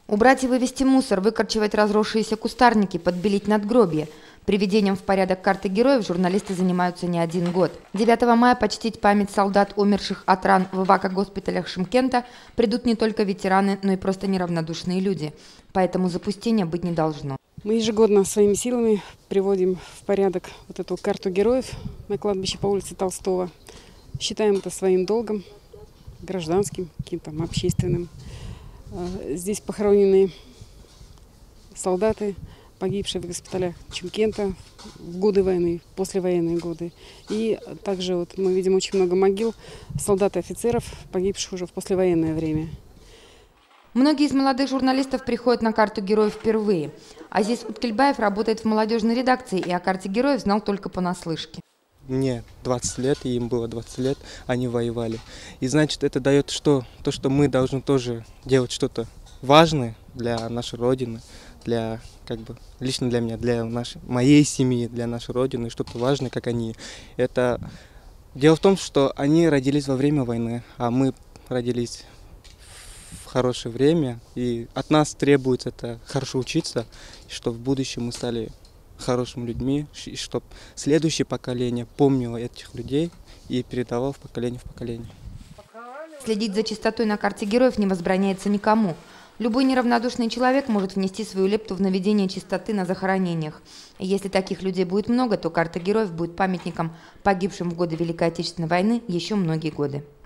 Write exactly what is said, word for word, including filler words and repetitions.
Убрать и вывести мусор, выкорчевать разросшиеся кустарники, подбелить надгробья. Приведением в порядок карты героев журналисты занимаются не один год. девятого мая почтить память солдат, умерших от ран в эвакогоспиталях Шымкента, придут не только ветераны, но и просто неравнодушные люди. Поэтому запустения быть не должно. Мы ежегодно своими силами приводим в порядок вот эту карту героев на кладбище по улице Толстого. Считаем это своим долгом, гражданским, каким-то общественным. Здесь похоронены солдаты, погибшие в госпиталях Шымкента в годы войны, послевоенные годы. И также вот мы видим очень много могил солдат и офицеров, погибших уже в послевоенное время. Многие из молодых журналистов приходят на карту героев впервые. Азиз Уткельбаев работает в молодежной редакции и о карте героев знал только понаслышке. Мне двадцать лет, и им было двадцать лет, они воевали. И значит, это дает что? То, что мы должны тоже делать что-то важное для нашей Родины, для, как бы, лично для меня, для нашей, моей семьи, для нашей Родины, что-то важное, как они. Это дело в том, что они родились во время войны, а мы родились в хорошее время, и от нас требуется это хорошо учиться, чтобы в будущем мы стали хорошими людьми, и чтобы следующее поколение помнило этих людей и передавало в поколение в поколение. Следить за чистотой на карте героев не возбраняется никому. Любой неравнодушный человек может внести свою лепту в наведение чистоты на захоронениях. И если таких людей будет много, то карта героев будет памятником погибшим в годы Великой Отечественной войны еще многие годы.